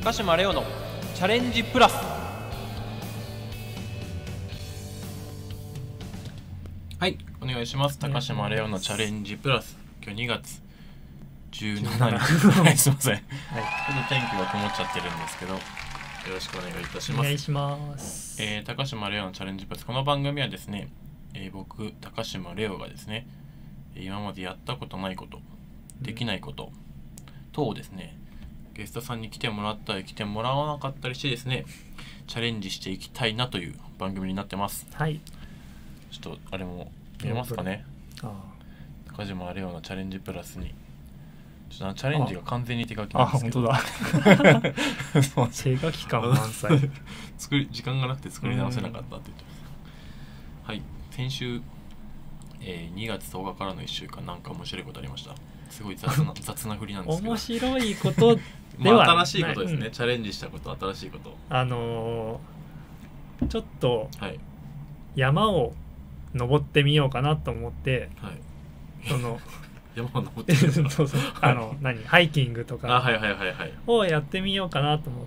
高島レオのチャレンジプラス。はい、お願いします。高島レオのチャレンジプラス。今日2月17日はい、すいません、はい、ちょっと天気が曇っちゃってるんですけど、よろしくお願いいたします。 お願いします。 高島レオのチャレンジプラス。この番組はですね、僕高島レオがですね、今までやったことないこと、できないこと等をですね、ゲストさんに来てもらったり来てもらわなかったりしてですね、チャレンジしていきたいなという番組になってます。 はい。 ちょっとあれも見えますかね。高島レオのチャレンジプラスにちょっとチャレンジが完全に手書きなんですけど、 手書き感満載時間がなくて作り直せなかったって言ってます。はい、先週、2月10日からの1週間なんか面白いことありました。すごい雑な振りなんですけど面白いことでは新しいことですね、チャレンジしたこと、新しいこと。 ちょっとはい山を登ってみようかなと思って、 はい、 山を登ってみようかそうハイキングとかをやってみようかなと思って、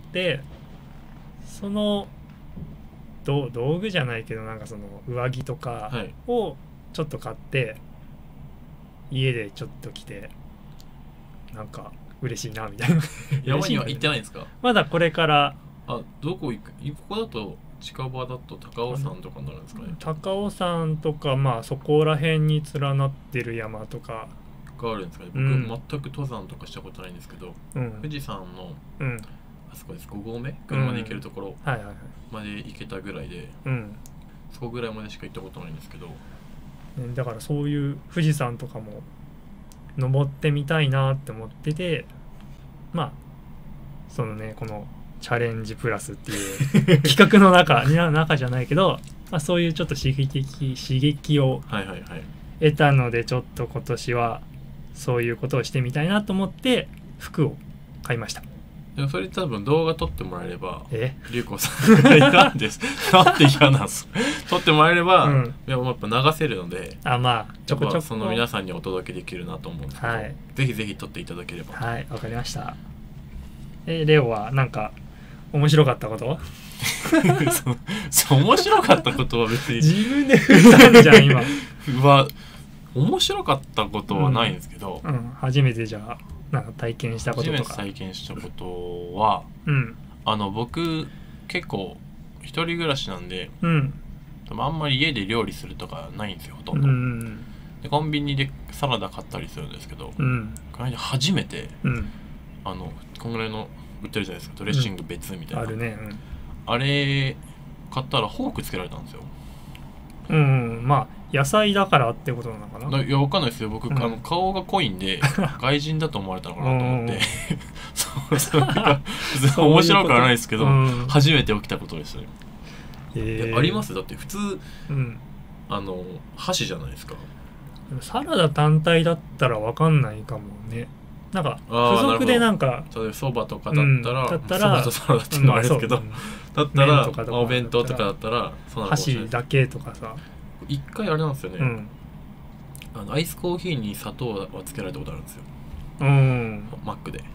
その道具じゃないけどなんかその上着とかをちょっと買って、家でちょっと着てなんか嬉しいなみたいな。 山には行ってないんですか？ まだこれから。 どこ行く？ここだと近場だと高尾山とかになるんですかね。 高尾山とか、まあそこら辺に連なってる山とかがあるんですかね。僕、全く登山とかしたことないんですけど、富士山の、あそこです5合目車で行けるところまで行けたぐらいで、そこぐらいまでしか行ったことないんですけど、 だからそういう富士山とかも登ってみたいなって思ってて、まあそのね、このチャレンジプラスっていう企画の中じゃないけど、まあ、そういうちょっと刺激を得たので、ちょっと今年はそういうことをしてみたいなと思って服を買いました。 でもそれ多分動画撮ってもらえれば、龍子さんなんですなんて嫌なんです撮ってもらえれば、やっぱ流せるので、 まあちょこちょこその皆さんにお届けできるなと思うんですけど、ぜひぜひ撮っていただければ。 はい、わかりました。レオはなんか面白かったこと面白かったことは別に自分で振ったんじゃん今は面白かったことはないんですけど、 初めてじゃあなんか体験したこととか。 初めて体験したことは、僕結構一人暮らしなんで、あんまり家で料理するとかないんですよ、ほとんど。でコンビニでサラダ買ったりするんですけど、この間初めて、こんぐらいの売ってるじゃないですか、ドレッシング別みたいな、 あるね、 あれ買ったらフォークつけられたんですよ。 まあ野菜だからってことなのかな。 いや、わかんないですよ、僕、顔が濃いんで外人だと思われたのかなと思って面白くはないですけど、初めて起きたことですね。あります？だって普通、箸じゃないですか。 サラダ単体だったらわかんないかもね。なんか付属でなんかそばとかだったら、そばとサラダっていうのはあれですけど、だったらお弁当とかだったら箸だけとかさ。 一回あれなんですよね、アイスコーヒーに砂糖はつけられたことあるんですよ、マックで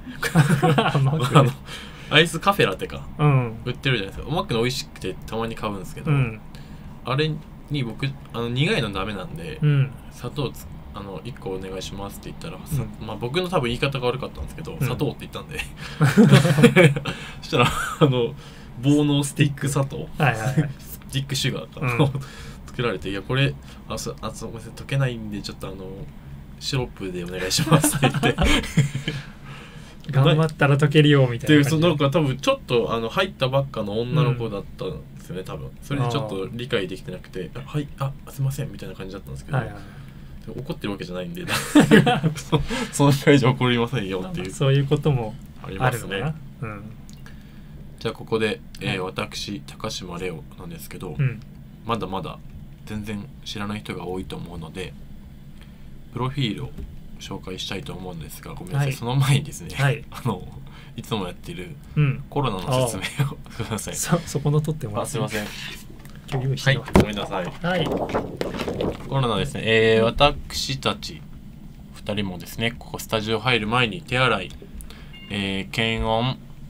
アイスカフェラテか、売ってるじゃないですか。マックの美味しくてたまに買うんですけど、あれに僕苦いのダメなんで、砂糖1個お願いしますって言ったら、僕の多分言い方が悪かったんですけど、砂糖って言ったんでそしたら棒のスティック砂糖、スティックシュガーか、作られて、いやこれごめんなさい溶けないんでちょっとシロップでお願いしますって言って頑張ったら溶けるよみたいな感じで、 なんか多分ちょっと入ったばっかの女の子だったんですよね、多分。それでちょっと理解できてなくて、すいませんみたいな感じだったんですけど、怒ってるわけじゃないんでそのくらいじゃ怒りませんよっていう、 そういうこともありますね。じゃあここで、私高島レオなんですけど、まだまだ全然知らない人が多いと思うので、プロフィールを紹介したいと思うんですが、ごめんなさい、その前にですね、いつもやってるコロナの説明をすみません、 そこの取ってもらって、 すみません、 ごめんなさい。コロナですね、私たち2人もですね、ここスタジオ入る前に手洗い、検温、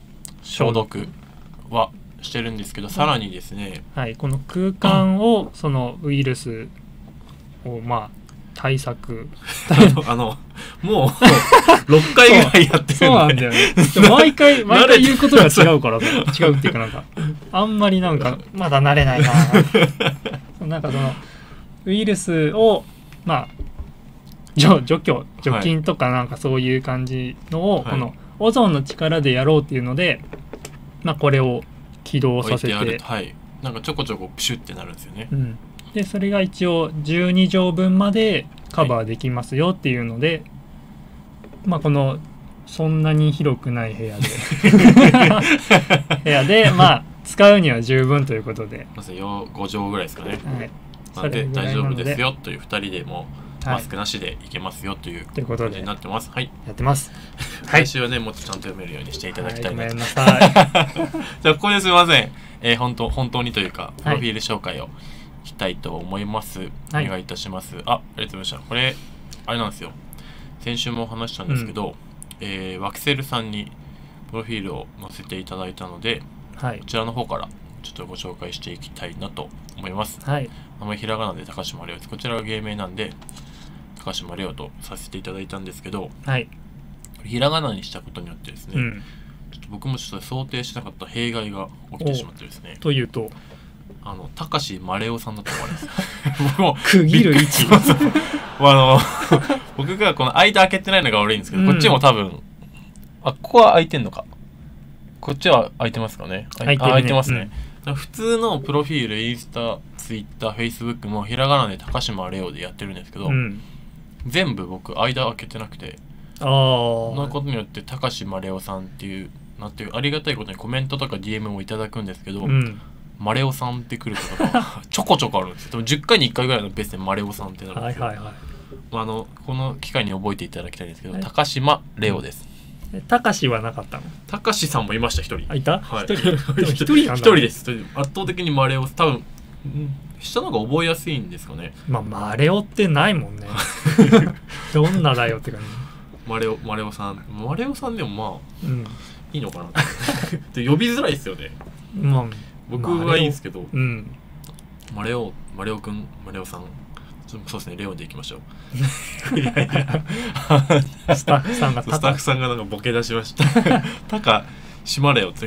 消毒はしてるんですけど、さらにですね、 はい、この空間をそのウイルスをまあ対策もう6回ぐらいやってるんでそうなんだよね。毎回言うことが違うからさ違うっていうかなんかあんまりなんかまだ慣れないななんかそのウイルスをまあ除菌とかなんかそういう感じのを、はい、このオゾンの力でやろうっていうので、まあ、これを起動させて、 はい、なんかちょこちょこプシュってなるんですよね、 うん、でそれが一応12錠分までカバーできますよっていうので、はい、まあこのそんなに広くない部屋でまあ使うには十分ということでまず5錠ぐらいですかね、 はい、 なんで大丈夫ですよという2人でもマスクなしでいけますよという感じになってます。はい。 やってます。 来週はねもっとちゃんと読めるようにしていただきたいなと。 ごめんなさい。 じゃあここですみません。本当にというかプロフィール紹介をしたいと思います。はい、お願いいたします。ありがとうございました。これあれなんですよ。先週も話したんですけど、ワクセルさんにプロフィールを載せていただいたので、はい、こちらの方からちょっとご紹介していきたいなと思います。はい。名前ひらがなで高島レオです。こちらが芸名なんで高島レオとさせていただいたんですけど、はい、ひらがなにしたことによってですね、ちょっと僕もちょっと想定しなかった弊害が起きてしまってですね。 というと高島マレオさんだと思われます。僕も区切る位置僕がこの間開けてないのが悪いんですけど、こっちも多分ここは開いてんのか、こっちは開いてますかね。開いてますね。普通のプロフィール、インスタ、ツイッター、フェイスブックもひらがなで高島レオでやってるんですけど、全部僕間開けてなくて、そのことによって高島レオさんっていうなんていうありがたいことにコメントとか DM もいただくんですけど、マレオさんってくることがちょこちょこあるんですよ。でも10回に1回ぐらいのペースでマレオさんってなるんですよ。この機会に覚えていただきたいんですけど、高島レオです。 たかしはなかったの？ たかしさんもいました、一人。 いた？ はい。 一人です。圧倒的にマレオ、多分下の方が覚えやすいんですかね。 まあマレオってないもんね。どんなだよって感じ。 マレオさんでもまあ、いいのかなって呼びづらいですよね。まあ僕はいいんですけど、マレオくん、マレオさん。そうですね、レオでいきましょう。 スタッフさんがなんかボケ出しました。タカ閉まれよって。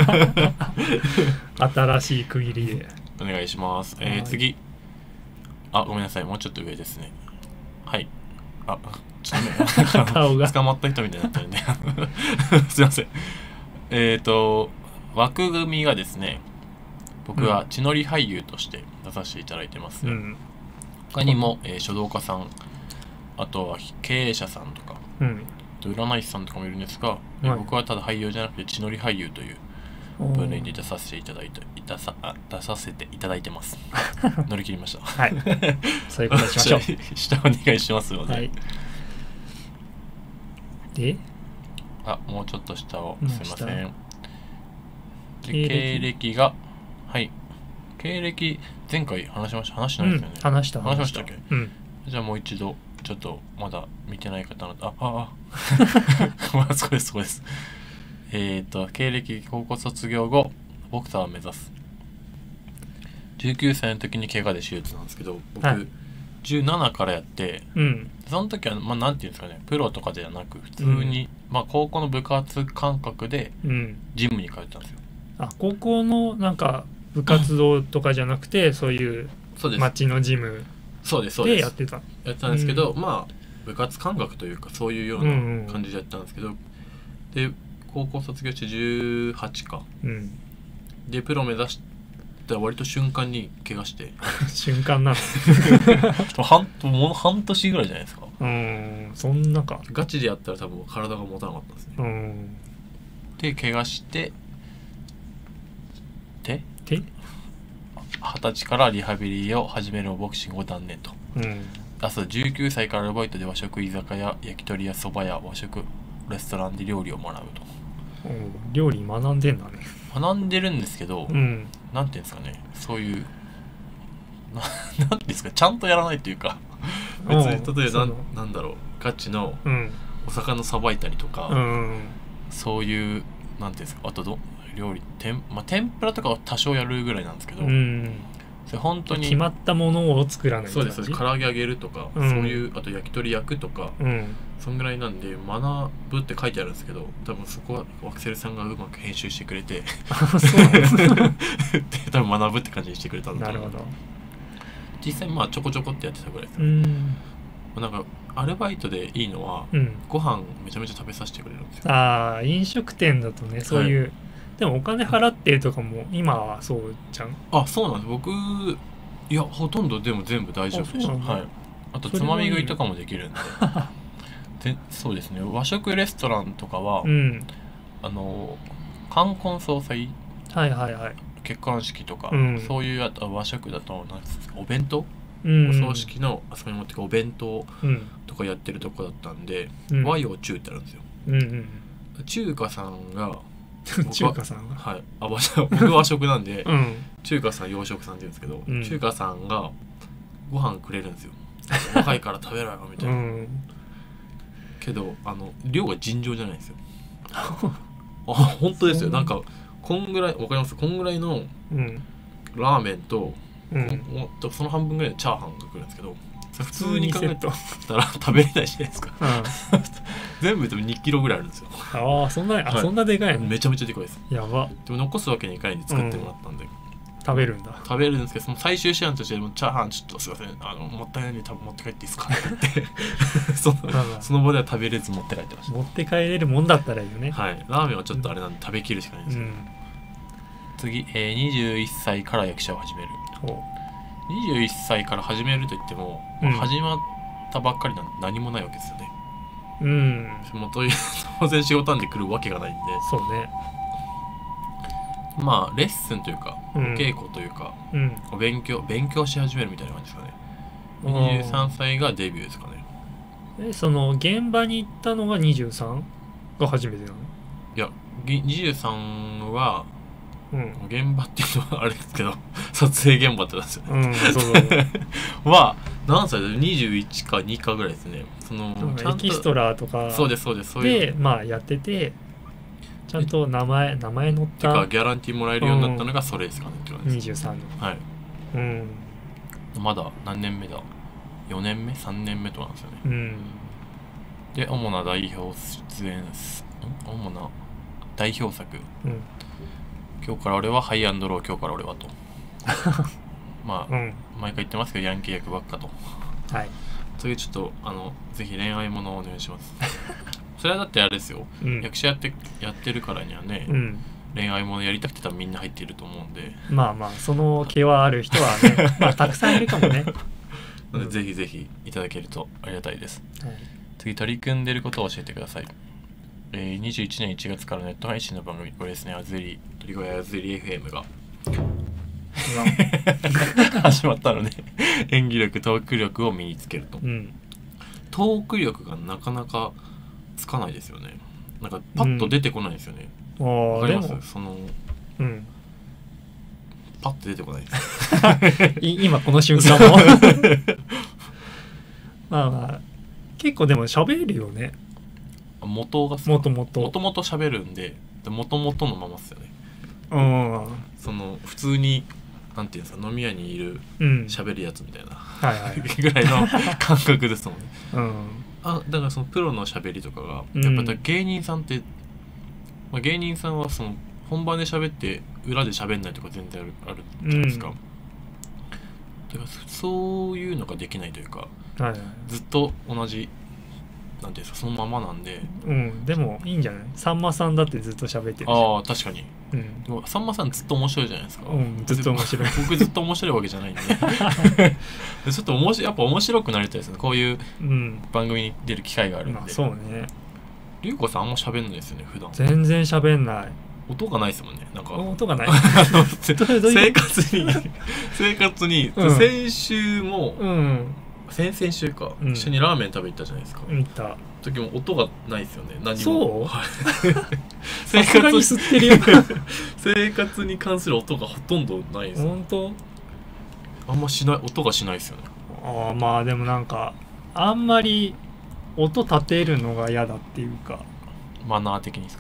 新しい区切りでお願いします。次。ごめんなさい、もうちょっと上ですね。はい。ちょっと捕まった人みたいになったんで。すいません。枠組みがですね、僕は血のり俳優として出させていただいてます。他にも、書道家さん、あとは経営者さんとか、占い師さんとかもいるんですが、僕はただ俳優じゃなくて血のり俳優という分類で出させていただいてます。乗り切りました。 はい。そういうことにしましょう。 下お願いしますので。はい、 で、 もうちょっと下をすいません。経歴が、はい。経歴前回話してないですよね。 話しましたっけ？じゃあもう一度ちょっとまだ見てない方のそこです。経歴高校卒業後ボクサーを目指す。19歳の時に怪我で手術なんですけど、僕、17からやって、その時はなんていうんですかね、プロとかではなく普通に、高校の部活感覚でジムに通ってたんですよ。 高校のなんか部活動とかじゃなくて、そういう町のジムでやってたんですけど、部活感覚というかそういうような感じでやったんですけど、で高校卒業して18か、でプロ目指した割と瞬間に怪我して瞬間なんですもう半年ぐらいじゃないですか。 そんなかガチでやったら多分体が持たなかったんですね。で怪我して20歳からリハビリを始めるもボクシングを断念と。19歳からアルバイトで和食居酒屋、焼き鳥やそば屋、和食レストランで料理を学ぶと。 料理学んでんだね。 学んでるんですけど、なんていうんですかね、そういうなんていうんですか、ちゃんとやらないっていうか、別に例えばなんだろう、ガチのお魚さばいたりとか、そういうなんていうんですか、あと料理天ぷらとかは多少やるぐらいなんですけど、それ本当に決まったものを作らないそうです唐揚げ揚げるとか、そういうあと焼き鳥焼くとか、そんぐらいなんで学ぶって書いてあるんですけど、多分そこはワクセルさんがうまく編集してくれて多分学ぶって感じにしてくれたんだと思う。なるほど。実際まあちょこちょこってやってたぐらいです。なんかアルバイトでいいのは、ご飯めちゃめちゃ食べさせてくれるんですよ。 ああ、飲食店だとね、そういう、でもお金払ってるとかも今はそうじゃん。 あ、そうなんです。僕いやほとんどでも全部大丈夫でした。はい。あとつまみ食いとかもできるんで。そうですね。和食レストランとかは、冠婚葬祭、結婚式とか、そういうあと和食だとなんですか、お弁当、お葬式のあそこに持ってくお弁当とかやってるとこだったんで、和洋中ってあるんですよ。中華さんが中華さんがはい、僕和食なんで、中華さん洋食さんって言うんですけど、中華さんがご飯くれるんですよ。若いから食べろよみたいな。けど量が尋常じゃないんですよ。本当ですよ。なんかこんぐらいわかります？こんぐらいのラーメンと、その半分ぐらいのチャーハンが来るんですけど、普通に考えたら食べれないじゃないですか。全部でも2キロぐらいあるんですよ。 ああ、そんなでかいの？ めちゃめちゃでかいです。 やば。 でも残すわけにいかないんで作ってもらったんで、 食べるんだ。 食べるんですけど、その最終手段としてチャーハンちょっとすいません、もったいないんで多分持って帰っていいですかってその場では食べれず持って帰ってました。 持って帰れるもんだったらいいよね。 はい。ラーメンはちょっとあれなんで食べきるしかないんですけど、次、21歳から役者を始める。21歳から始めるといっても、始まったばっかりなんで何もないわけですよね。当然仕事なんで来るわけがないんで。 そうね。 まあレッスンというか、お稽古というか、勉強し始めるみたいな感じですかね。23歳がデビューですかね。 その現場に行ったのが 23 が初めてなの？ いや、23は、現場っていうのはあれですけど撮影現場ってなんですよね。は何歳だ？ 21 か2かぐらいですね。 ちゃんとエキストラとかそうですでまあやってて、ちゃんと名前載ったかギャランティーもらえるようになったのがそれですかねって感じです。 23の。 はい。まだ何年目だ？4年目3年目となんですよね。で主な代表作、今日から俺はハイアンドロー、今日から俺はとまあ、毎回言ってますけどヤンキー役ばっかと。 はい。 そういうちょっとぜひ恋愛ものをお願いします。それはだってあれですよ、役者やってるからにはね、恋愛ものやりたくて多分みんな入っていると思うんで、 まあその気はある人はねまあたくさんいるかもね。 なのでぜひぜひいただけるとありがたいです。次、取り組んでいることを教えてください。21年1月からネット配信の番組、これですね、鳥越あずり FM が始まったので演技力、トーク力を身につけると、トーク力がなかなかつかないですよね。なんかパッと出てこないですよね。わかります？パッと出てこないです今この瞬間もまあ結構でも喋るよね。 もともと喋るんで、もともとのままっすよね。普通になんていうんですか、飲み屋にいる喋るやつみたいなぐらいの感覚ですもんね。だからそのプロの喋りとかがやっぱり芸人さんって、芸人さんはその本番で喋って裏で喋んないとか全然あるじゃないですか。だからそういうのができないというか、ずっと同じなんていうんですか、そのままなんで。 でもいいんじゃない？さんまさんだってずっと喋ってるし。 ああ、確かに。でもさんまさんずっと面白いじゃないですか。 ずっと面白い。 僕ずっと面白いわけじゃないんでちょっとやっぱ面白くなりたいですね、こういう番組に出る機会があるんで。 そうね。 りゅうこさんあんま喋んないですよね、普段。 全然喋んない。 音がないですもんね。なんか音がない生活に先週も、先々週か、一緒にラーメン食べ行ったじゃないですか。 行った時も音がないですよね、何も。 そうさすがに吸ってるよ生活に関する音がほとんどないです。 本当？ あんま音がしないですよね。 まあでもなんかあんまり音立てるのが嫌だっていうか。 マナー的にですか？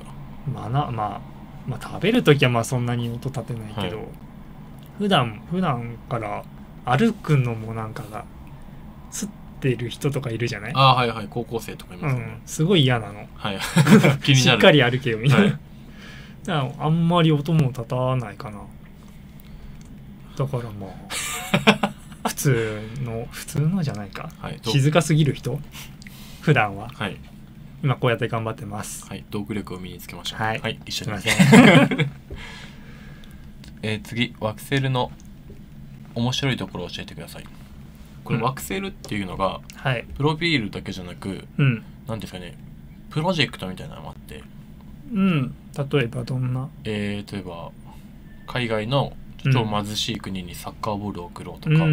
まあ食べる時はまあそんなに音立てないけど、はい、普段から歩くのもなんかがつってる人とかいるじゃない？ あ、はいはい、高校生とかいますよね、 すごい嫌なの、 はい、気になる。 しっかり歩けよみたいな、はい、だからあんまり音も立たないかな。だからまあ普通のじゃないか、はい、静かすぎる人普段は、はい、今こうやって頑張ってます。 はい、トーク力を身につけましょう。 はい、 はい、一緒に。 すいません。次、ワクセルの面白いところを教えてください。これ、ワクセルっていうのが、 はい、 プロフィールだけじゃなく、 うん、 なんですかね、プロジェクトみたいなのもあって、 うん、例えばどんな？ 例えば海外の超貧しい国にサッカーボールを送ろうとか、 うん、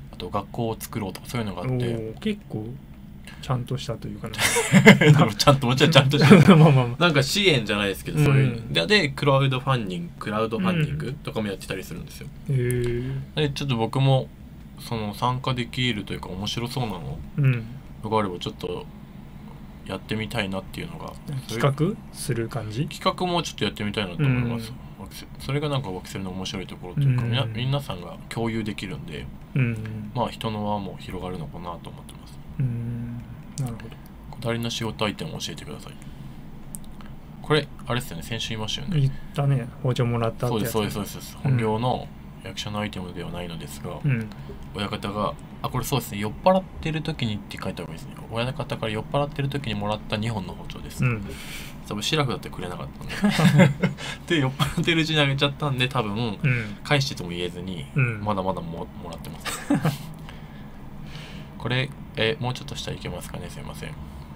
あと学校を作ろうとかそういうのがあって、 結構ちゃんとしたというかねちゃんともちろんちゃんとしたなんか支援じゃないですけど、そういうのでクラウドファンディングとかもやってたりするんですよ。でちょっと僕もその参加できるというか面白そうなのがあればちょっとやってみたいなっていうのが、 企画する感じ？ 企画もちょっとやってみたいなと思います。それがなんかワクセルの面白いところというか、皆さんが共有できるんで、まあ人の輪も広がるのかなと思ってます。 なるほど。 こだわりの仕事アイテムを教えてください。これあれですよね、先週言いましたよね。 言ったね、包丁もらったってやつ、ね、 そうです。本業の役者のアイテムではないのですが、親方がこれそうですね、酔っ払ってる時にって書いた方がいいですね。親方から酔っ払ってる時にもらった2本の包丁です、多分シラフだってくれなかったんでで酔っ払ってるうちにあげちゃったんで多分、返してとも言えずに、まだまだ もらってますこれもうちょっと下いけますかね、すいません。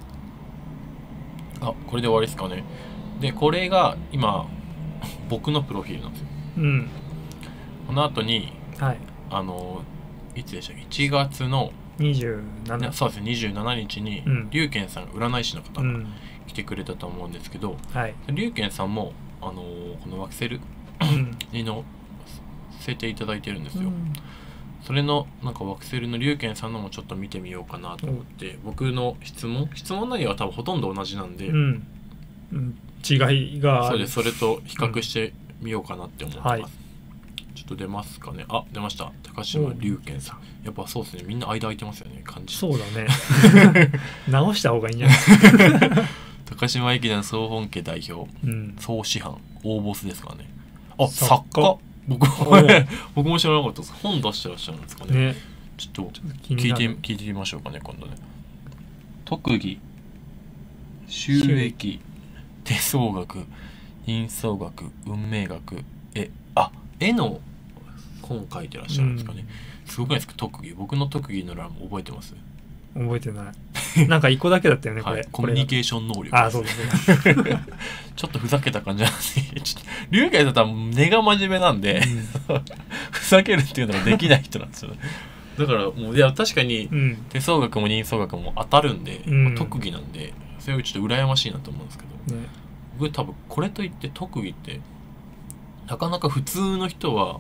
これで終わりですかね。でこれが今僕のプロフィールなんですよ、この後に、はい、いつでしたっけ、1月の 27、 そうですね、27日に龍賢さん、占い師の方が来てくれたと思うんですけど、龍賢さんもこのワクセルにのせていただいてるんですよ、それのなんかワクセルの龍賢さんのもちょっと見てみようかなと思って、僕の質問内容は多分ほとんど同じなんで、 違いがある。 そうです、それと比較してみようかなって思ってます、ちょっと出ますかね。出ました。高島龍賢さん。やっぱそうですね。みんな間空いてますよね。感じ。 そうだね。直した方がいいんじゃないですか。 高島駅伝総本家代表、総師範、大ボスですからね。作家。僕も知らなかったです。本出してらっしゃるんですかね。ちょっと聞いてみましょうかね、今度ね。特技、収益、手相学、人相学、運命学、絵の本書いてらっしゃるんですかね、すごくないですか、特技。僕の特技の欄覚えてます？ 覚えてないなんか1個だけだったよね、これ、 コミュニケーション能力。 そうですねちょっとふざけた感じなんですね。龍賢さんは根が真面目なんで、ふざけるっていうのができない人なんですよね。だからもう確かに手相学も人相学も当たるんで、特技なんでそれをちょっと羨ましいなと思うんですけど、僕多分これといって特技ってなかなか普通の人は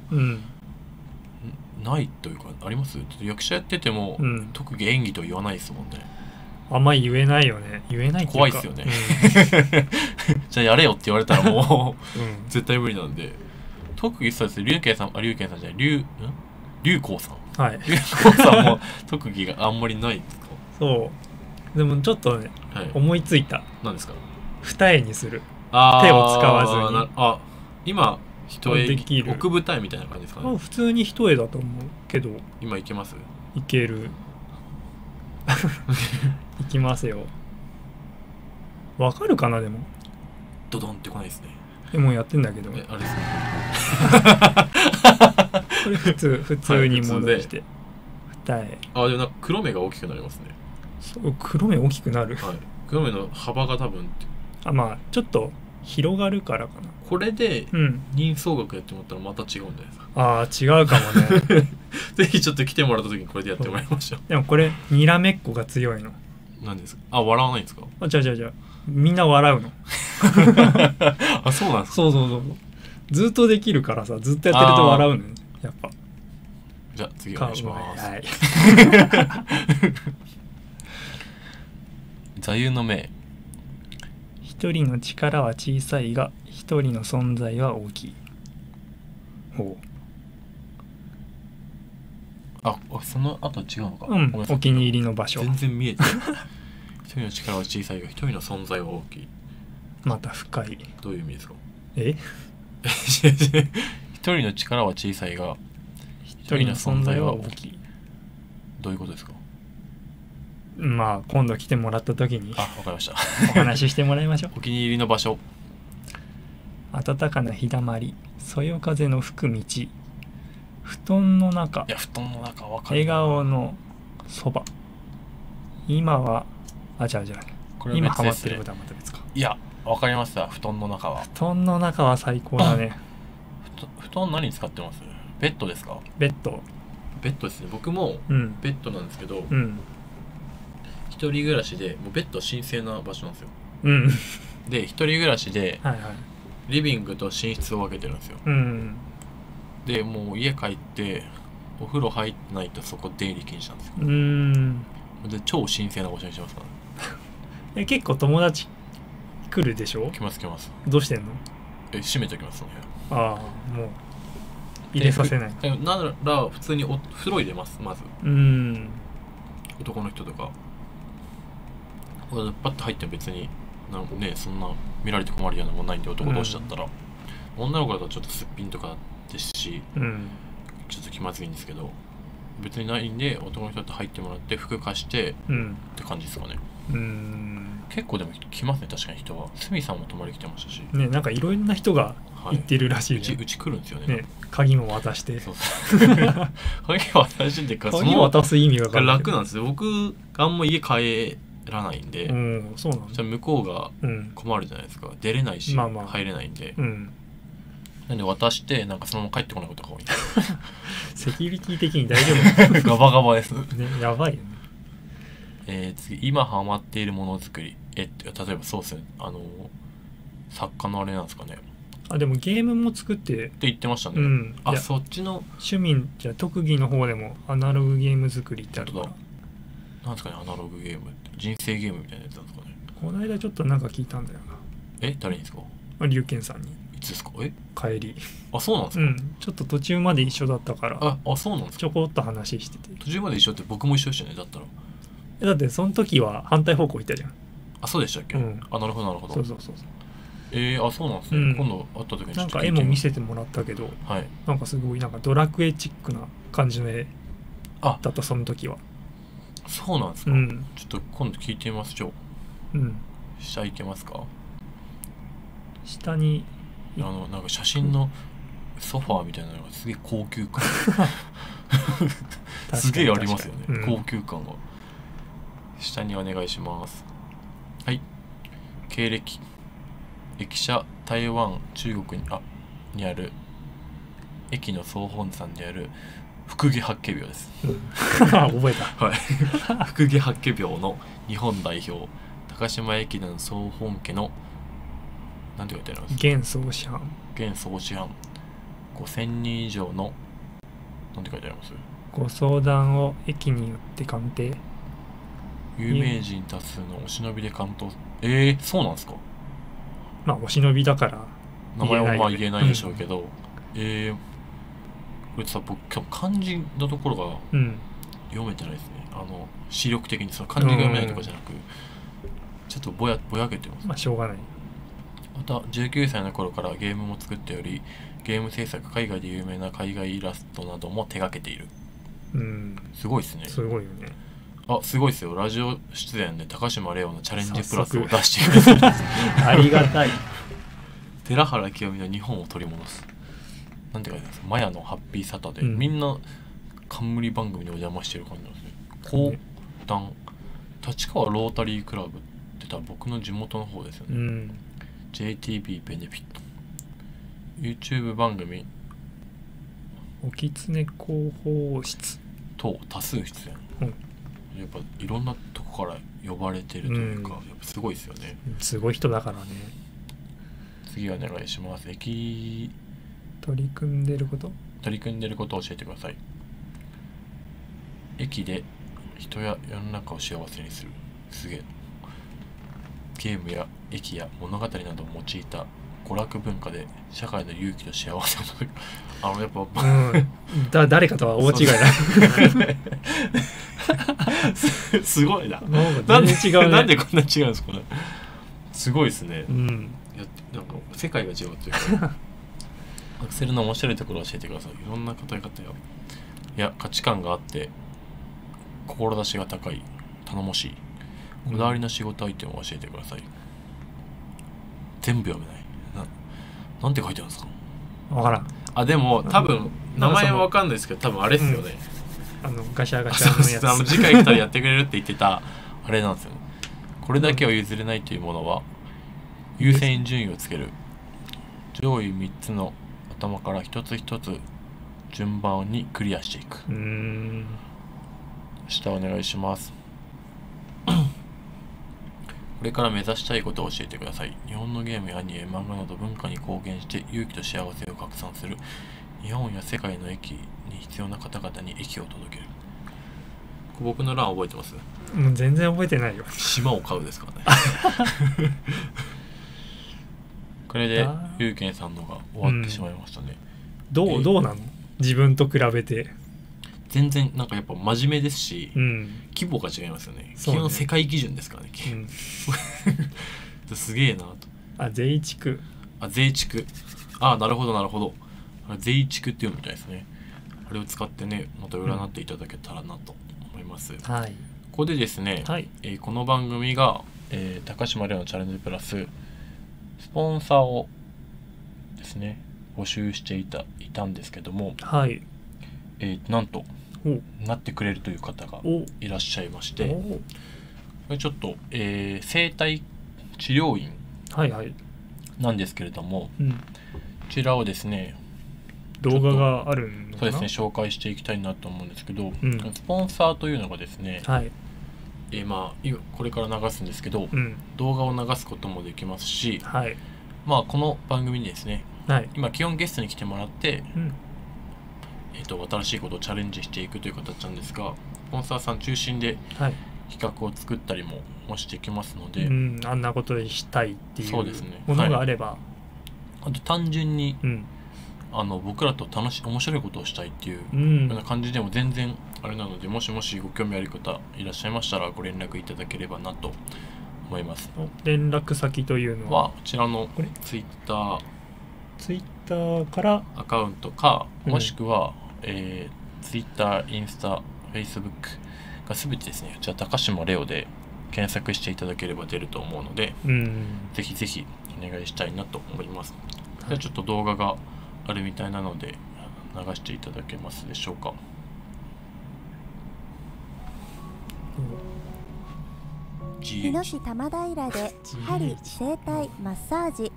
ないというか、あります？役者やってても、特技演技とは言わないですもんね。 あんまり言えないよね。言えないっていうか怖いですよね、じゃあやれよって言われたらもう、絶対無理なんで。特技そうです。龍賢さんじゃない龍光さん。龍光さんも特技があんまりないですか？ そうでもちょっとね、思いついた。 何ですか？ 二重にする。手を使わずに。 今一重奥舞台みたいな感じですかね。 普通に一重だと思うけど。 今いけます？ いけるいきますよ。わかるかな。でもドドンってこないですね。 でもやってんだけど、あれですねこれ普通に戻して、二重。 でもなんか黒目が大きくなりますね。 そう、黒目大きくなる。 黒目の幅が多分ちょっと広がるからかな。 これで人相学やってもらったらまた違うんじゃないですか。 違うかもねぜひちょっと来てもらった時にこれでやってもらいましょう。 でもこれにらめっこが強いの。 何ですか？笑わないんですか？ じゃあみんな笑うのそうなんですか？ そうずっとできるからさ、ずっとやってると笑うのよ、やっぱ。 じゃあ次お願いします。 座右の銘。 一人の力は小さいが一人の存在は大きい。ほう。その後違うのか。 お気に入りの場所。 全然見えてない。一人の力は小さいが一人の存在は大きい。 また深い。 どういう意味ですか？一人の力は小さいが一人の存在は大きい。どういうことですか？ まあ今度来てもらった時にわかりました。 お話ししてもらいましょう。 お気に入りの場所。 暖かな日だまり、そよ風の吹く道、布団の中、 布団の中わかる。 笑顔のそば。今はじゃあこれ今ハマってることはまた別か。 いやわかりました。布団の中は。 布団の中は最高だね。 布団何使ってます？ベッドですか？ ベッドですね。僕もベッドなんですけど、一人暮らしでもうベッドは神聖な場所なんですよ。で一人暮らしでリビングと寝室を分けてるんですよ。でもう家帰ってお風呂入ってないとそこ出入り禁止なんですよ。で超神聖な場所にしますからね。 結構友達来るでしょ？ 来ます。 どうしてんの？ 閉めときますその部屋。もう入れさせない。 なら普通にお風呂入れます。まず男の人とかパッと入っても別にそんな見られて困るようなもんないんで、男同士だったら、女の子だとちょっとすっぴんとかですし、ちょっと気まずいんですけど、別にないんで男の人だと入ってもらって服貸して、って感じですかね。結構でも来ますね。確かに人は。スミさんも泊まり来てましたしね。なんかいろんな人が行ってるらしいね。 うち来るんですよね。 鍵も渡して。 鍵渡してか、 鍵渡す意味が楽なんですよ。僕あんま家帰らないんで、 そうなんじゃ向こうが困るじゃないですか。出れないし、入れないんで、なんで渡してなんかそのまま帰ってこないことが多い。 セキュリティ的に大丈夫？ ガバガバですね。 やばいよね。次、今ハマっているものづくり。例えばそうですね。作家のあれなんですかね。 でもゲームも作って言ってましたね。そっちの趣味じゃ特技の方でもアナログゲーム作りってあるから。 なんですかね、アナログゲームって人生ゲームみたいなやつなんですかね。 この間ちょっとなんか聞いたんだよな。誰にですか？ 龍賢さんに。 いつですか？ 帰り。 そうなんですか？ ちょっと途中まで一緒だったから。 そうなんですか？ ちょこっと話してて。 途中まで一緒って僕も一緒でしたね。だったらだってその時は反対方向行ったじゃん。 そうでしたっけ？なるほどなるほど。 そう。 そうなんですね。今度会った時になんか絵も見せてもらったけど、なんかすごいなんかドラクエチックな感じの絵だったその時は。 そうなんですか？ちょっと今度聞いてみます。下行けますか？ 下になんか写真のソファーみたいなのがすげえ高級感すげえありますよね。高級感が。下にお願いします。はい。経歴。駅舎台湾中国にある駅の総本山である福家八景廟です。 覚えた。 福家八景廟の日本代表高島駅伝総本家のなんて書いてあります？ 現総師範。 5000人以上のなんて書いてあります？ ご相談を駅によって鑑定。 有名人多数のお忍びで関東。そうなんですか？ お忍びだから名前は言えないでしょうけど、これさ、僕今日漢字のところが読めてないですね。視力的にその漢字が読めないとかじゃなく、ちょっとぼやけてます。 しょうがない。 また19歳の頃からゲームも作っており、ゲーム制作、海外で有名な海外イラストなども手掛けている。すごいですね。 すごいよね。 すごいですよ。ラジオ出演で高島礼央のチャレンジプラスを出してくれてありがたい。 寺原清美の日本を取り戻す。なんて書いてあるんですか？マヤのハッピーサタデー。みんな冠番組にお邪魔してる感じなんですね。講談立川ロータリークラブって多分僕の地元の方ですよね。JTB ベネフィット。YouTube 番組おきつね広報室と多数出演。やっぱいろんなとこから呼ばれてるというか、やっぱすごいですよね。 すごい人だからね。 次お願いします。取り組んでることを教えてください。駅で人や世の中を幸せにする。すげえ。ゲームや駅や物語などを用いた娯楽文化で社会の勇気と幸せを届けやっぱ、誰かとは大違いだすごいな。 全然違うね。 なんでこんな違うんですかね。すごいですね。なんか世界が違うというかアクセルの面白いところを教えてください。いろんな方々や価値観があって志が高い、頼もしい、こだわりの仕事相手を教えてください。全部読めない。なんて書いてあるんですか。 分からん。 でも多分名前は分かんないですけど、多分あれですよね、 ガシャガシャのやつ次回来たらやってくれるって言ってたあれなんですよね。これだけは譲れないというものは優先順位をつける。上位3つの頭から一つ一つ順番にクリアしていく。下お願いします。これから目指したいことを教えてください。日本のゲームやアニメ、漫画など文化に貢献して勇気と幸せを拡散する。日本や世界の駅に必要な方々に駅を届ける。僕の欄覚えてます？ もう全然覚えてないよ。 島を買うですからね。これでゆうけんさんのが終わってしまいましたね。 どうなの？自分と比べて。 全然なんかやっぱ真面目ですし、規模が違いますよね。基本世界基準ですからね。すげえなと。 税地区。 税地区。なるほどなるほど。税地区っていうみたいですね。あれを使ってね、また占っていただけたらなと思います。ここでですね、この番組が、高島玲のチャレンジプラススポンサーをですね募集していたんですけども、なんとなってくれるという方がいらっしゃいまして、これちょっと、生体治療院なんですけれども、こちらをですね動画があるのかな。 そうですね、紹介していきたいなと思うんですけど、スポンサーというのがですね、これから流すんですけど、動画を流すこともできますし、この番組にですね、今基本ゲストに来てもらって、新しいことをチャレンジしていくという形なんですが、スポンサーさん中心で企画を作ったりもしていきますので、 あんなことしたいっていうものがあれば、 あと単純に、僕らと面白いことをしたいっていうような感じでも全然あれなので、もしご興味ある方いらっしゃいましたらご連絡いただければなと思います。 連絡先というのはこちらのツイッターからアカウントか、もしくは、ツイッター、インスタ、フェイスブックが全てですね、じゃあ高島レオで検索していただければ出ると思うので、ぜひぜひお願いしたいなと思います。じゃあちょっと動画があるみたいなので流していただけますでしょうか。 日野市玉平で針整体マッサージ、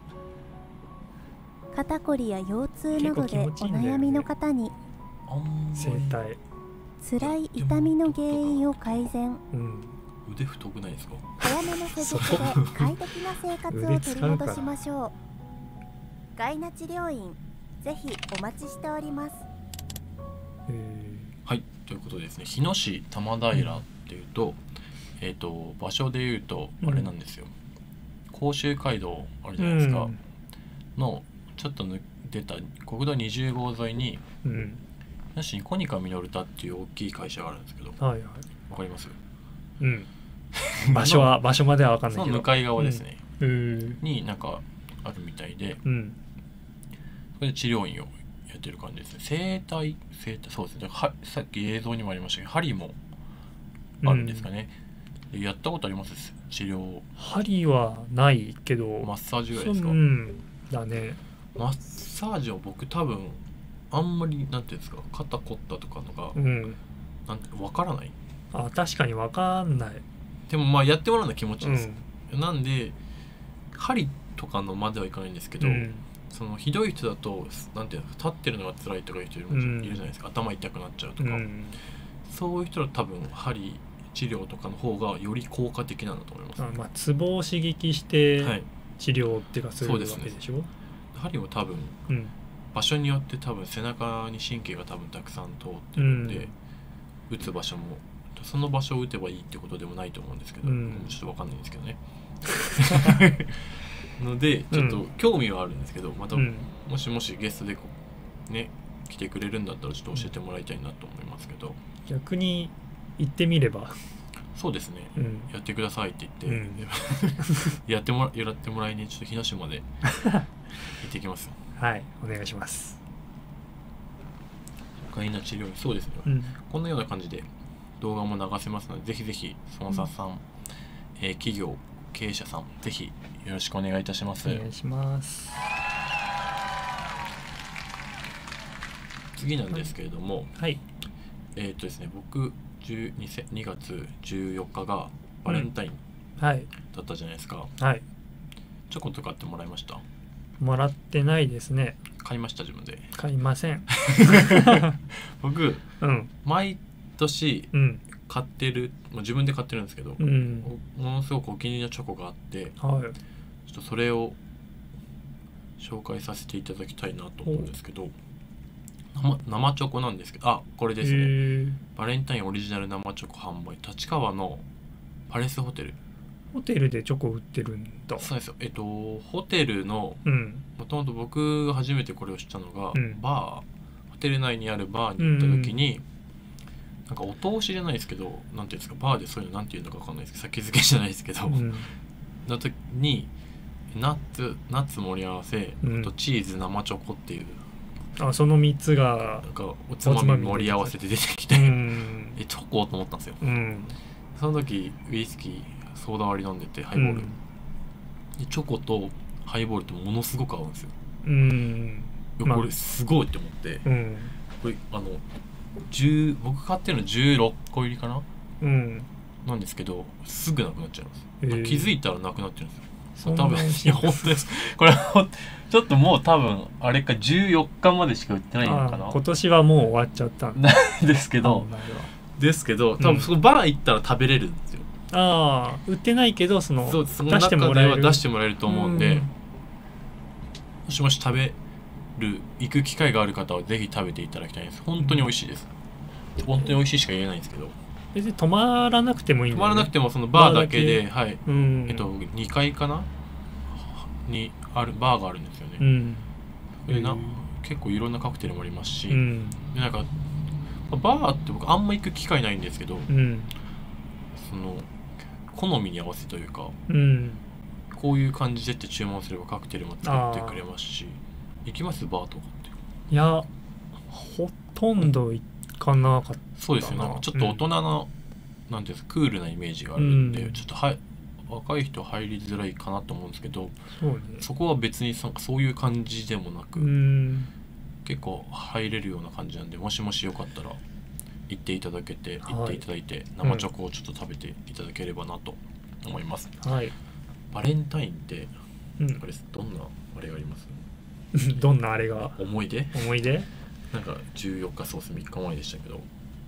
肩こりや腰痛などでお悩みの方に整体辛い痛みの原因を改善、 腕太くないですか？ 早めの施術で快適な生活を取り戻しましょう。ガイナ治療院、ぜひお待ちしております。 はい、ということでですね、日野市玉平っていうと、場所でいうとあれなんですよ、甲州街道あるじゃないですか、のちょっと出た国道20号沿いに、日野市にコニカミノルタっていう大きい会社があるんですけど、わかります？ 場所までは分かんないけど、 その向かい側ですね、になんかあるみたいで、それで治療院をやってる感じですね。整体そうですね。さっき映像にもありましたけど、針もあるんですかね。やったことあります？治療。 針はないけど、 マッサージぐらいですか？ だね。 マッサージは僕多分あんまりなんていうんですか、肩凝ったとかのが、なんてわからない。 確かにわかんない。 でもやってもらうのは気持ちいいです。なんで針とかのまではいかないんですけど、そのひどい人だとなんていうの、立ってるのが辛いとかいう人いるじゃないですか、頭痛くなっちゃうとか、そういう人は多分針治療とかの方がより効果的なんだと思います。 ツボを刺激して治療っていうかするわけでしょ。 針も多分、場所によって多分背中に神経が多分たくさん通ってるんで、打つ場所もその場所を打てばいいってことでもないと思うんですけど、ちょっと分かんないんですけどね。 のでちょっと興味はあるんですけど、また、 うん、 もしゲストでね来てくれるんだったらちょっと教えてもらいたいなと思いますけど、 逆に行ってみれば。 そうですね、 うん、 やってくださいって言って、 うん、 やってもらいにちょっと日梨まで行ってきますよ。 はい、お願いします。 ガイナ治療院、そうですね、うん、こんなような感じで動画も流せますので、ぜひぜひスポンサーさん、企業経営者さん、ぜひよろしくお願いいたします。 お願いします。 次なんですけれども、 はい、 ですね、僕2月14日がバレンタインだったじゃないですか。 はい。 チョコとかってもらいました？ もらってないですね。 買いました？自分で買いません。 僕、 うん、 毎年買ってる、自分で買ってるんですけど、 うん、 ものすごくお気に入りのチョコがあって、 はい、 ちょっとそれを紹介させていただきたいなと思うんですけど、生チョコなんですけど、これですね。バレンタインオリジナル生チョコ販売、立川のパレスホテル。 ホテルでチョコ売ってるんだ。 そうですよ。ホテルの、もともと僕が初めてこれを知ったのが、ホテル内にあるバーに行った時に、なんかお通しじゃないですけど、なんていうんですか、バーでそういうのなんていうのか分かんないですけど、先付けじゃないですけど、の時にナッツ盛り合わせ、あとチーズ生チョコっていう、 その3つがなんかおつまみ盛り合わせて出てきて、チョコと思ったんですよ。その時ウイスキーソーダ割り飲んでて、ハイボール、でチョコとハイボールってものすごく合うんですよ。これすごいって思って、これ僕買ってるの16個入りかな、なんですけど、すぐなくなっちゃいます。気づいたらなくなってるんですよ。多分、いや本当です。これちょっともう多分あれか14日までしか売ってないのかな。 今年はもう終わっちゃったんですけど多分そのバー行ったら食べれるんですよ。 売ってないけどその中では出してもらえると思うんで、もし行く機会がある方はぜひ食べていただきたいです。本当に美味しいです。本当に美味しいしか言えないんですけど、 別に泊まらなくてもいいんだよね。 泊まらなくてもそのバーだけで、はい、2階かなにあるバーがあるんですよね。結構いろんなカクテルもありますし、なんかバーって僕あんま行く機会ないんですけど、その好みに合わせというか、こういう感じでって注文すればカクテルも作ってくれますし。行きますバーとかって？ いや、ほとんど行かなかったな。 そうですよね。ちょっと大人のなんていうんですか、クールなイメージがあるんで、ちょっと若い人入りづらいかなと思うんですけど、そこは別にそういう感じでもなく、結構入れるような感じなんで、もしよかったら行っていただいて、生チョコをちょっと食べていただければなと思います。バレンタインってあれどんなあれがあります？ どんなあれが？ 思い出なんか14日そうです3日前でしたけど、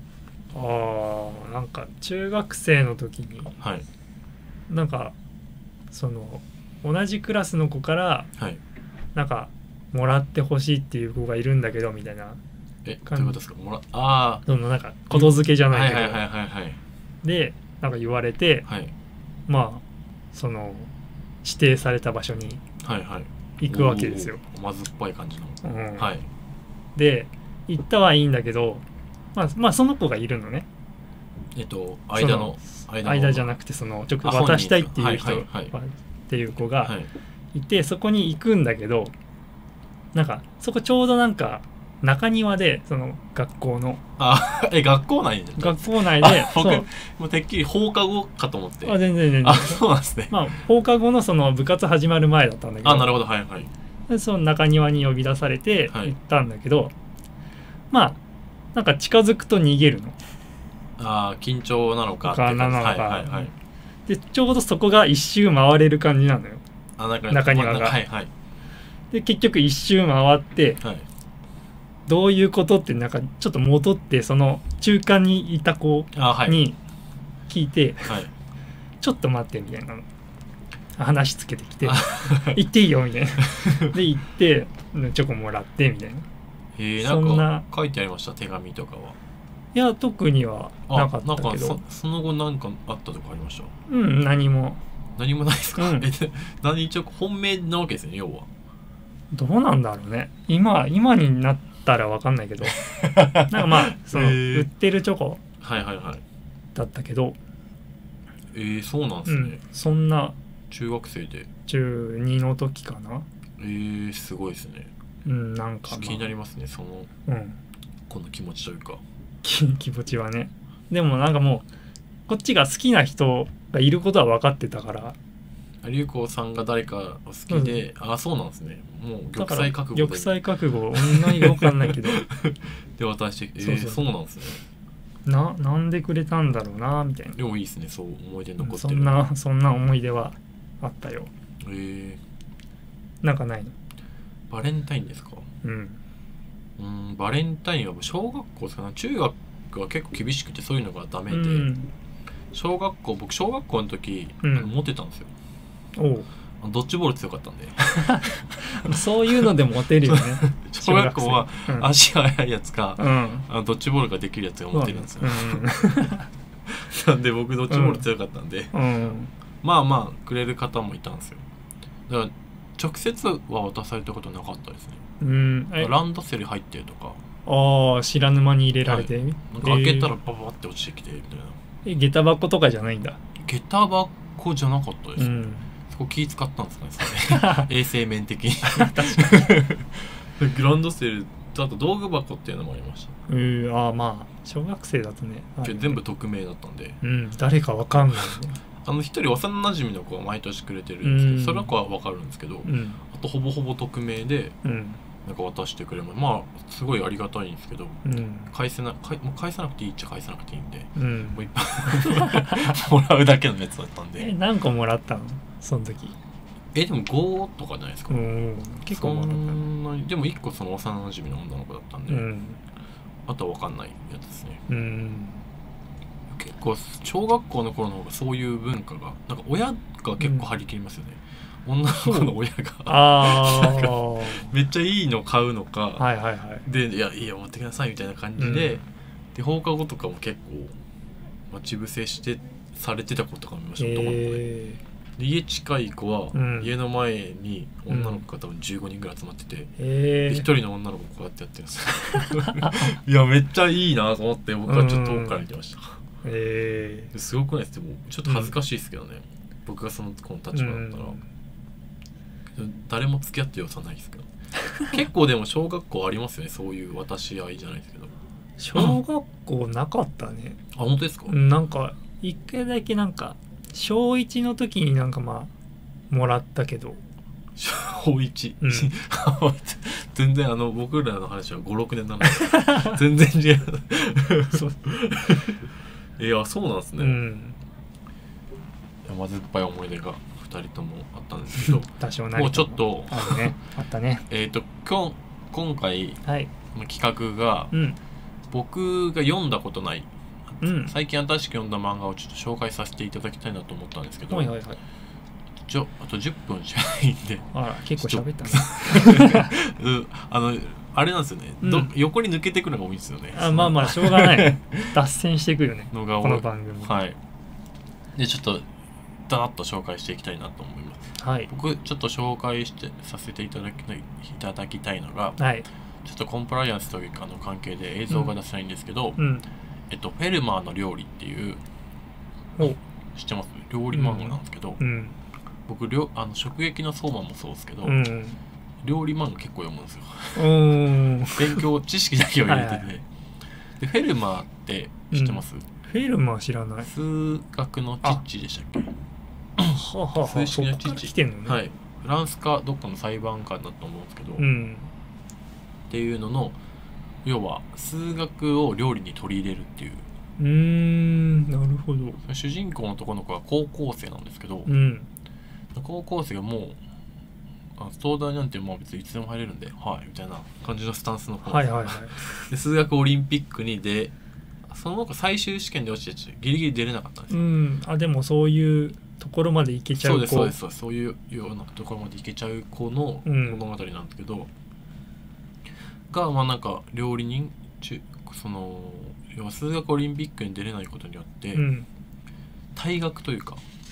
なんか中学生の時に、なんかその同じクラスの子から、なんかもらってほしいっていう子がいるんだけどみたいな。 どういうことですか？ そのなんかことづけじゃないけど、でなんか言われて、その指定された場所に行くわけですよ。 甘酸っぱい感じの。 で行ったはいいんだけど、その子がいるのね。間じゃなくてその直渡したいっていう人っていう子がいて、そこに行くんだけど、なんかそこちょうどなんか中庭でその学校の学校内で僕もうてっきり放課後かと思って。 全然そうなんですね。 放課後のその部活始まる前だったんだけど、 なるほど、 でその中庭に呼び出されて行ったんだけど、なんか近づくと逃げるの。 緊張なのかでちょうどそこが一周回れる感じなのよ、中庭が。で結局一周回って、どういうことってなんかちょっと戻ってその中間にいた子に聞いて、ちょっと待ってみたいな話つけてきて行っていいよみたいなで行ってチョコもらってみたいな。 なんか書いてありました？手紙とかは。 いや特にはなかったけど。 その後何かあったとかありました？ 何も。 何もないですか、 うん何一応本命なわけですね要は。 どうなんだろうね、今になったら分かんないけどなんかまあその売ってるチョコはいはいはい。 だったけど、 そうなんですね、 そんな中学生で。 中2の時かな。 すごいですね。 なんか、 気になりますねその、この気持ちというか気持ちはね。でもなんかもうこっちが好きな人がいることは分かってたから、 龍子さんが誰か好きで、そうなんですね。もう玉砕覚悟で。 玉砕覚悟何か分かんないけどで渡して、そうなんですね。 なんでくれたんだろうなみたいな。 でもいいですね、そう思い出残ってる。 そんな思い出はあったよ。なんかないの？ バレンタインですか？バレンタインは小学校ですかね。中学は結構厳しくてそういうのがダメで、僕小学校の時、モテたんですよ。ドッジボール強かったんでそういうのでモテるよね小学校は足が速いやつか、ドッジボールができるやつがモテるんですよ、なんで僕ドッジボール強かったんで、まあまあくれる方もいたんですよ。だから直接は渡されたことなかったですね。ランドセル入ってるとか、 知らぬ間に入れられて、 なんか開けたらババって落ちてきてみたいな。 下駄箱とかじゃないんだ？ 下駄箱じゃなかったです、そこ気使ったんですかね衛生面的にランドセルとあと道具箱っていうのもありました。 まあ小学生だとね全部匿名だったんで、 誰かわかんないね。 一人幼馴染の子が毎年くれてるんですけど、その子は分かるんですけど、あとほぼほぼ匿名でなんか渡してくれます。まあすごいありがたいんですけど、返さなくていいっちゃ返さなくていいんで、もういっぱいもらうだけのやつだったんで。 何個もらったのその時？ でも5とかじゃないですか。 結構もらった。 でも1個その幼馴染の女の子だったんで、あとは分かんないやつですね。結構小学校の頃の方がそういう文化がなんか親が結構張り切りますよね、女の子の親がめっちゃいいの買うのか、でいやいいよ持ってきなさいみたいな感じで、で放課後とかも結構待ち伏せしてされてた子とかもいました。男の子で家近い子は家の前に女の子が多分15人ぐらい集まってて、で1人の女の子こうやってやってるんですよいやめっちゃいいなと思って僕はちょっと遠くから見てました。すごくないです？でもちょっと恥ずかしいですけどね、僕がその子の立場だったら、誰も付き合ってよさないですけど結構でも小学校ありますよね、そういう渡し合いじゃないですけど。 小学校なかったね。 本当ですか？ なんか一回だけなんか小1の時になんかまあもらったけど。 小1、全然僕らの話は 5,6 年なので全然違ういやそうなんですね、甘酸っぱい思い出が2人ともあったんですけど多少なりもうちょっとあったね今回の企画が、僕が読んだことない、最近新しく読んだ漫画をちょっと紹介させていただきたいなと思ったんですけど、あと10分しかないんで、 結構喋ったねあれなんですよね、横に抜けてくるのが多いんですよね。 まあしょうがない脱線してくるねこの番組。 でちょっとダラッと紹介していきたいなと思います。僕ちょっと紹介させていただきたいのが、ちょっとコンプライアンスという関係で映像が出せないんですけど、フェルマーの料理っていう、知ってます？料理漫画なんですけど、僕食撃の相馬もそうですけど、料理漫画結構読むんですよ勉強知識だけを入れてて、でフェルマーって知ってます？ フェルマー知らない。 数学の父でしたっけ？数式の父、フランスかどっかの裁判官だと思うんですけど、っていうのの要は数学を料理に取り入れるっていう。 なるほど。 主人公の男の子は高校生なんですけど、高校生がもう東大なんてまあ別にいつでも入れるんで、みたいな感じのスタンスの子で、数学オリンピックにその子最終試験で落ちてギリギリ出れなかったんですよ。 でもそういうところまでいけちゃう子。 そういうようなところまでいけちゃう子の物語なんですけど、がまあなんか料理人要は数学オリンピックに出れないことによって、退学というか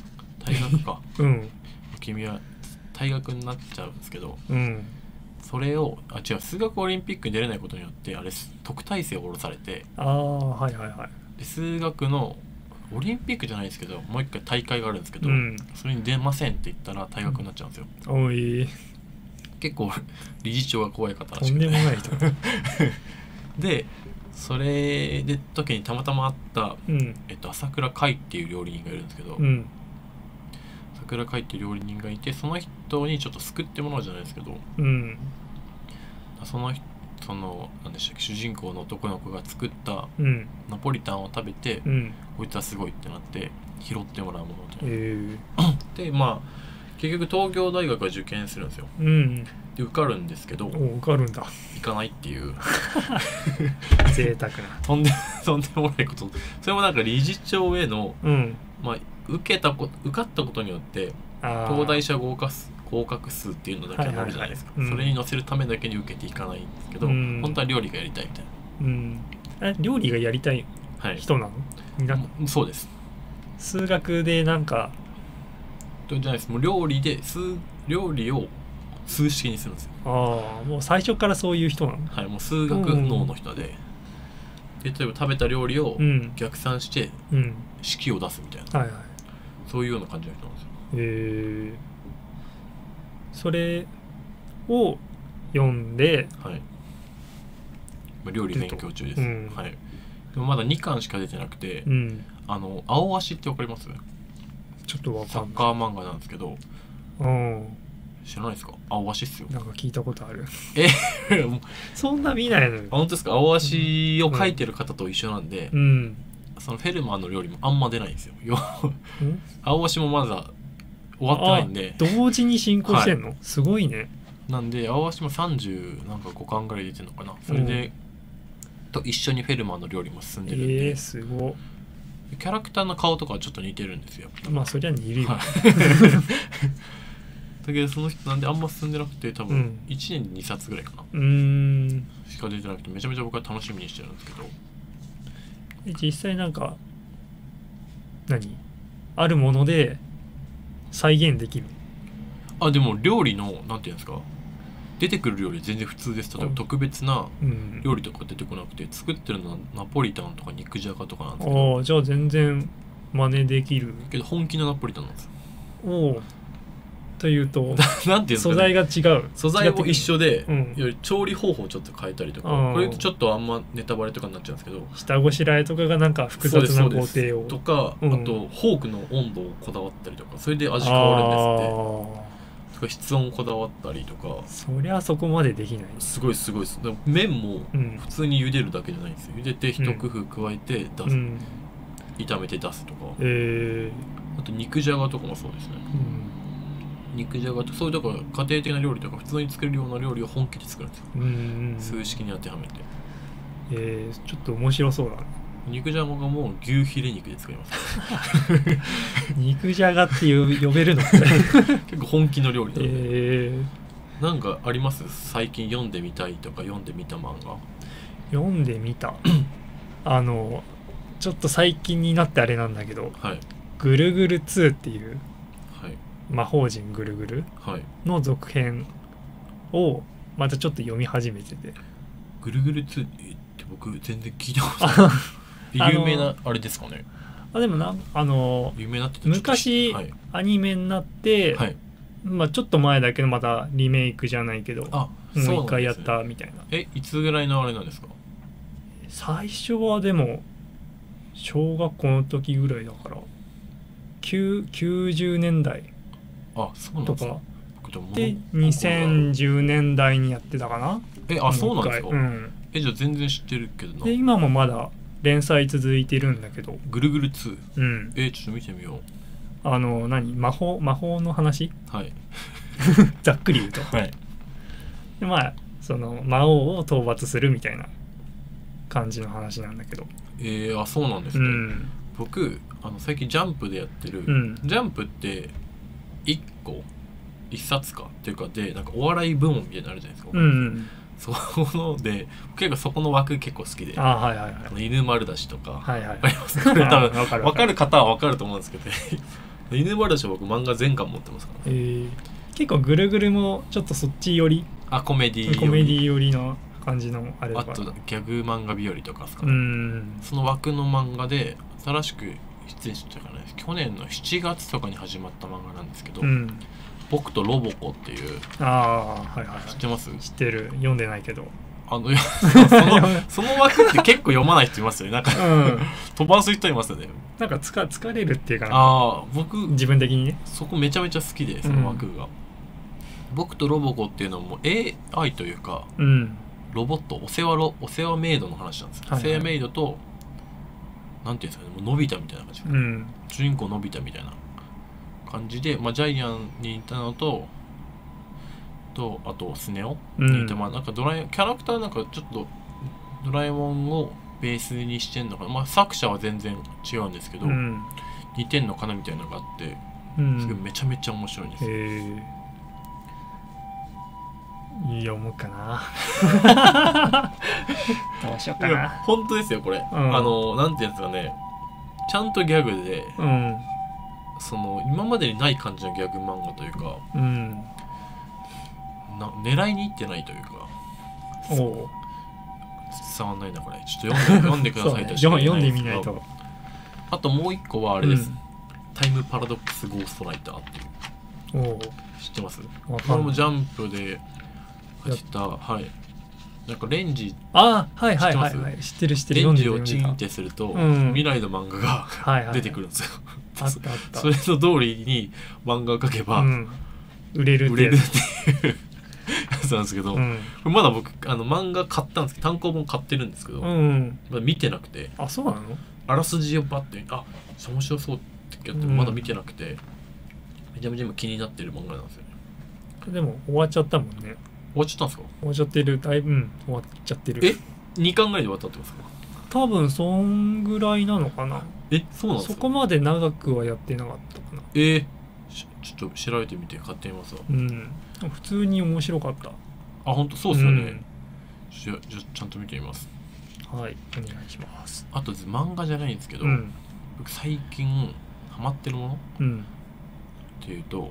退学かうん君は退学になっちゃうんですけど、 うんそれを違う数学オリンピックに出れないことによってあれ特待生を下ろされて、 ああはいはいはいで数学のオリンピックじゃないですけどもう一回大会があるんですけど、 うんそれに出ませんって言ったら退学になっちゃうんですよ、 おい結構理事長が怖い方らとんしくてでもない人でそれで時にたまたま会った、 うん朝倉海っていう料理人がいるんですけど、 うん朝倉海っていう料理人がいてその人にちょっと救ってもらうじゃないですけど、 うんその何でしたっけ主人公の男の子が作ったうんナポリタンを食べて、 うんこいつはすごいってなって拾ってもらうもので、でまあ結局東京大学は受験するんですよ。 うんで受かるんですけどお受かるんだ行かないっていう贅沢なとんでもないこと。それもなんか理事長への、 うんまあ、受かったことによって東大者合格数っていうのだけ載るじゃないですか、 はいはいはいそれに載せるためだけに受けていかないんですけど、本当は料理がやりたいみたい料理がやりたいな、はい、 人なの？ そうです。 数学でなんかじゃないです。もう料理を数式にするんですよ。 ああもう最初からそういう人なの？ はい、もう数学脳の人で、例えば食べた料理を逆算して式を出すみたいな、 はいはい、 そういうような感じの人なんですよ。 それを読んで、 はい、料理勉強中です、はい、でもまだ2巻しか出てなくて、青足ってわかります？ ちょっとわかんない。 サッカー漫画なんですけど、知らないですか？青足っすよ。 なんか聞いたことある。 もうそんな見ないのよ。 本当ですか？青足を描いてる方と一緒なんで、そのフェルマーの料理もあんま出ないんですよ。青足もまだ終わってないんで。 同時に進行してんの？はい、すごいね。 なんで青足も30なんか5巻ぐらい出てるのかな。それで、と一緒にフェルマーの料理も進んでるんで。 すごい。 キャラクターの顔とかはちょっと似てるんですよ。 まあそりゃ似るよ。だけどその人なんであんま進んでなくて多分1年に2冊ぐらいかな、しか出てなくてめちゃめちゃ僕は楽しみにしてるんですけど。 実際なんかあるもので再現できる？ でも料理のなんていうんですか、出てくる料理全然普通です。例えば特別な料理とか出てこなくて、作ってるのはナポリタンとか肉じゃがとかなんですけど。 じゃあ全然真似できるけど本気のナポリタンなんですよ。というとなんていうんですか、ね、 素材が違う。 素材も一緒で、調理方法をちょっと変えたりとか、これちょっとあんまネタバレとかになっちゃうんですけど、 下ごしらえとかがなんか複雑な工程をとか、あとフォークの温度をこだわったりとか、それで味変わるんですって。室温こだわったりとか。 そりゃそこまでできない。 すごいです。麺も普通に茹でるだけじゃないんですよ。茹でて一工夫加えて出す、炒めて出すとか、あと肉じゃがとかもそうですね、肉じゃがとそういうとか家庭的な料理とか普通に作れるような料理を本気で作るんですよ、数式に当てはめて。 ちょっと面白そうだね。 肉じゃががもう牛ヒレ肉で作ります、 肉じゃがって呼べるの？ 結構本気の料理なんで、なんかあります？最近読んでみたいとか読んでみた漫画。 読んでみたちょっと最近になってあれなんだけど、ぐるぐる2っていう、魔法陣ぐるぐるの続編をまたちょっと読み始めてて。 ぐるぐる2って僕全然聞いたことない。有名なあれですかね。 でも有名なって昔、アニメになって、ちょっと前だけどまたリメイクじゃないけどもう一回やったみたいな。 いつぐらいのあれなんですか？ 最初はでも小学校の時ぐらいだから90年代とかで2010年代にやってたかな。 そうなんですか？じゃあ全然知ってるけどな。 で今もまだ連載続いてるんだけど。 ぐるぐる2。ちょっと見てみよう。 魔法の話？ざっくり言うと。でその魔王を討伐するみたいな感じの話なんだけど。 そうなんですね。僕最近ジャンプでやってる、ジャンプって1冊かっていうかでなんかお笑い部門みたいになるじゃないですか。そので結構そこの枠結構好きで、犬丸出しとか、多分分かる方は分かると思うんですけど犬話は僕漫画全巻持ってますから、 結構ぐるぐるもちょっとそっち寄り、 コメディ寄りの感じのあれあとギャグ漫画日和とかですかね。その枠の漫画で新しく出演したかね、去年の7月とかに始まった漫画なんですけど、僕とロボコっていう、知ってます？ 知ってる。読んでないけど、 その枠って結構読まない人いますよね。なんか、飛ばす人いますよね。 なんか疲れるっていうか、 僕自分的にねそこめちゃめちゃ好きで、その枠が、僕とロボコっていうのも AI というか、ロボットお世話メイドの話なんですよ。お世話メイドとなんていうんですかね、もうのび太みたいな感じ、主人公のび太みたいな感じで、ジャイアンに似たのとあとスネ夫に似て、なんかキャラクターなんかちょっとドラえもんをベースにしてんのかな、作者は全然違うんですけど、似てんのかなみたいなのがあって、すごいめちゃめちゃ面白いんですよ。 読むかなどうしようかな。 本当ですよこれ、なんていうんですかね、ちゃんとギャグで、その今までにない感じのギャグ漫画というか、狙いにいってないというか、伝わんないなこれ。ちょっと読んでくださいとしか言えないんですけど、読んでみないと。あともう一個はあれです、タイムパラドックスゴーストライターっていう、知ってます？これもジャンプで走った、なんかレンジ、知ってる。レンジをチンってすると、未来の漫画が出てくるんですよ。それの通りに漫画を描けば、 売れるっていうやつなんですけど、まだ僕漫画買ったんですけど、単行本買ってるんですけど、まだ見てなくて、 そうなの？ あらすじをバッて面白そうってやってまだ見てなくて、めちゃめちゃ今気になってる漫画なんですよね。 でも終わっちゃったもんね。 終わっちゃったんですか？ 終わっちゃってる。だいぶ、終わっちゃってる。 2巻ぐらいで終わったってことですか？ 多分そんぐらいなのかな。 そうなんですか？ そこまで長くはやってなかったかな。 ちょっと調べてみて買ってみますわ。 普通に面白かった。 本当そうですよね。じゃちゃんと見てみます。 はい、お願いします。 あと漫画じゃないんですけど、僕最近ハマってるもの、っていうと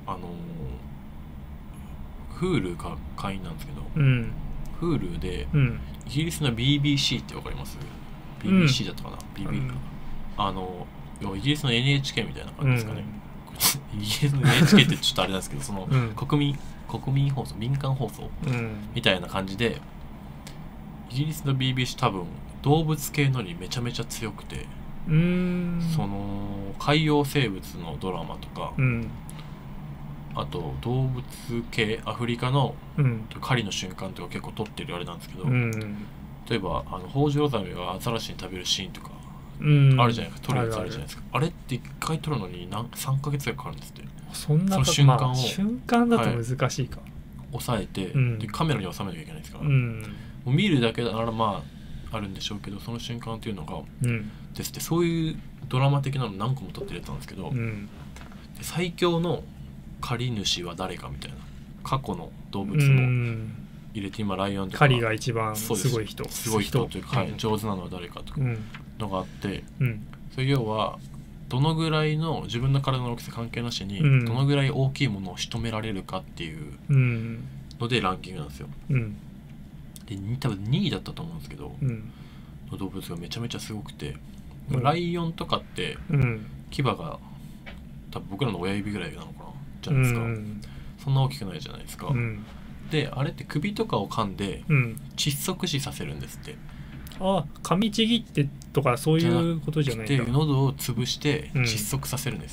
Hulu 会員なんですけど、Hulu でイギリスの BBC ってわかります？ BBC だったかな、BB かな、イギリスの NHK みたいな感じですかね。イギリスの NHK ってちょっとあれなんですけど、その国民放送、民間放送みたいな感じで、イギリスの BBC 多分動物系のにめちゃめちゃ強くて、その海洋生物のドラマとか、あと動物系アフリカの狩りの瞬間とか結構撮ってるあれなんですけど、例えばホホジロザメがアザラシに食べるシーンとかあるじゃないですか、撮るやつあるじゃないですか。あれって1回撮るのに3ヶ月ぐらいかかるんですって。 そんなその瞬間を、 瞬間だと難しいか、 抑えて、でカメラに収めなきゃいけないですから、もう見るだけならあるんでしょうけど、その瞬間っていうのが、ですって、そういうドラマ的なの何個も撮ってるやつなんですけど、で最強の狩り主は誰かみたいな過去の動物も入れて、今ライオンとか狩りが一番すごい人というか、上手なのは誰かとかのがあって、それ要はどのぐらいの自分の体の大きさ関係なしに、どのぐらい大きいものを仕留められるかっていうのでランキングなんですよ。で多分2位だったと思うんですけど、の動物がめちゃめちゃすごくて、ライオンとかって牙が多分僕らの親指ぐらいなのかなじゃないですか、そんな大きくないじゃないですか、であれって首とかを噛んで窒息死させるんですって。 噛みちぎってとかそういうことじゃないんだ。 で喉を潰して窒息させるんです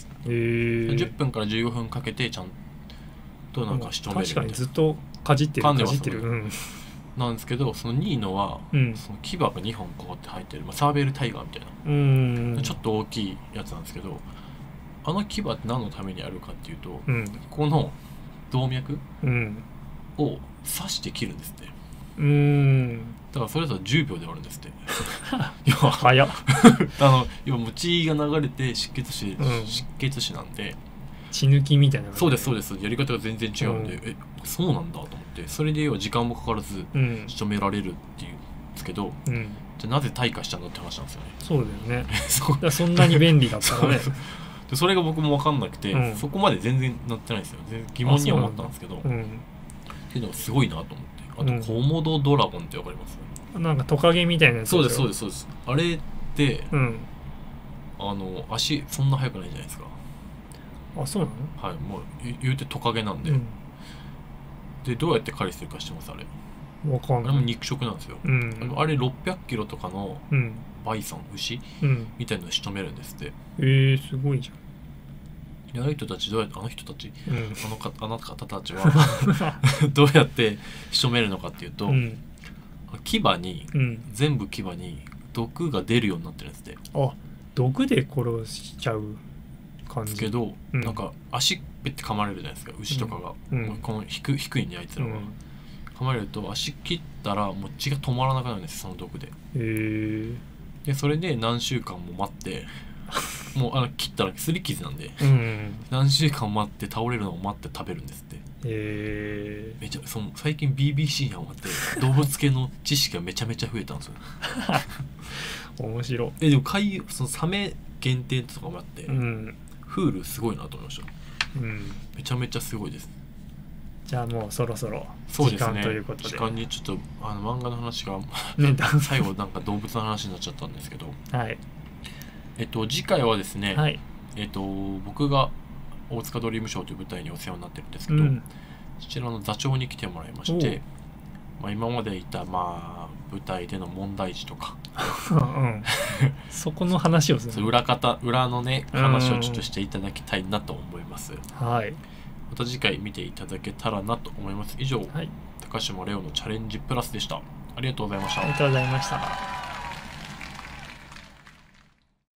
、10分から15分かけてちゃんとなんか仕留めるみたいな。 確かにずっとかじってるなんですけど、その2位のは、その牙が2本こうやって入ってる、サーベルタイガーみたいな、ちょっと大きいやつなんですけど、あの牙って何のためにあるかっていうと、この動脈を刺して切るんですって。だからそれだと10秒で終わるんですって。 早っ今もう血が流れて失血死なんで、 血抜きみたいな。 そうですやり方が全然違うんで、そうなんだと思って、それで要は時間もかからず仕留められるっていうんですけど、じゃあなぜ退化したんだって話なんですよね。 そうだよね。そんなに便利だったらね。 それが僕も分かんなくて、 うん、 そこまで全然なってないんですよ。全然疑問には思ったんですけど、けどすごいなと思って。あとコモドドラゴンって分かります？ なんかトカゲみたいなやつ。 そうですそうですそうです。あれって、足そんな速くないじゃないですか。 あ、そうなの？ はい、もう言うてトカゲなんで、でどうやって狩りするかしてます？あれわかんない。 あれも肉食なんですよ。あれ600キロとかのバイソン牛、みたいなの仕留めるんですって。 すごいじゃん。 あの人たちどうやってあなた方たちはどうやって仕留めるのかっていうと、牙に、全部牙に毒が出るようになってるんですって。 あ、毒で殺しちゃう感じけど、なんか足ペッて噛まれるじゃないですか、牛とかが、この低いね、あいつらは、噛まれると足切ったらもう血が止まらなくなるんです、その毒で。でそれで何週間も待ってもう切ったら擦り傷なんで、何週間待って倒れるのを待って食べるんですって。めちゃ最近 BBC にハマって動物系の知識がめちゃめちゃ増えたんですよ。 面白い。でもそのサメ限定とかもあって、Hulu すごいなと思いました。めちゃめちゃすごいです。 じゃあもうそろそろ時間ということで、 時間にちょっと漫画の話が最後なんか動物の話になっちゃったんですけど、はい。次回はですね、はい、僕が大塚ドリームショーという舞台にお世話になってるんですけど、そちらの座長に来てもらいまして、今までいた舞台での問題児とかそこの話をする裏のね話をちょっとしていただきたいなと思います。 はい。 また次回見ていただけたらなと思います。以上、高島レオのチャレンジプラスでした。ありがとうございました。 ありがとうございました。